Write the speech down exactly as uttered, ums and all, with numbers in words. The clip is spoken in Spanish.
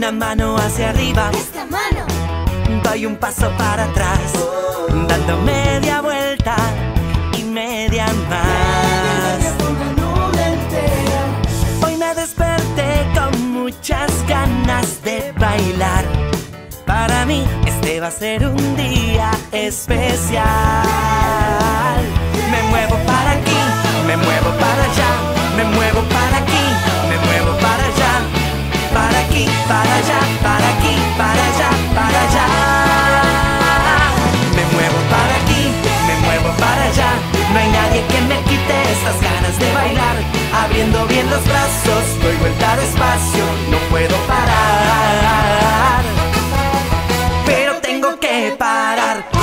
una mano hacia arriba, esta mano, doy un paso para atrás, dando media vuelta y media más. Hoy me desperté con muchas ganas de bailar. Para mí este va a ser un día especial. Me muevo para aquí, me muevo para allá, me muevo para aquí, me muevo para allá, para aquí, para allá, para aquí, para allá, para allá. Me muevo para aquí, me muevo para allá. No hay nadie que me quite estas ganas de bailar. Abriendo bien los brazos, doy vuelta despacio, no puedo parar, pero tengo que parar.